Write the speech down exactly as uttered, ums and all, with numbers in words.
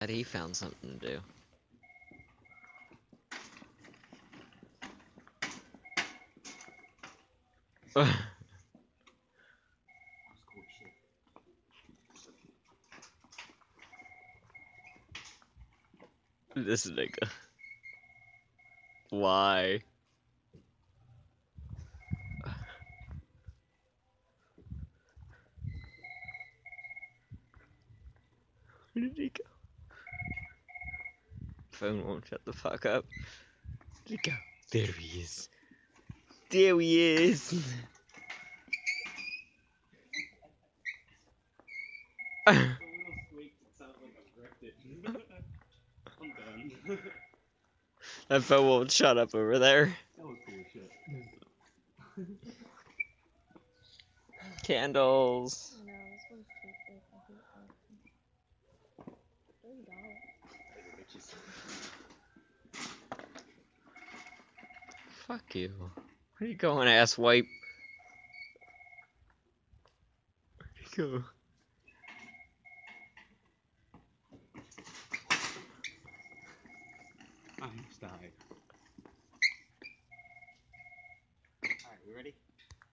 He found something to do. This nigga. Why? Where did he go? Phone won't shut the fuck up. Where'd he go? There he is. There he is. That phone won't shut up over there. That was cool as shit. Candles. I know, this one's cheap, like, I hate that. thirty dollars. Fuck you. Where you going, asswipe? Where'd you go? I almost died. Alright, we ready?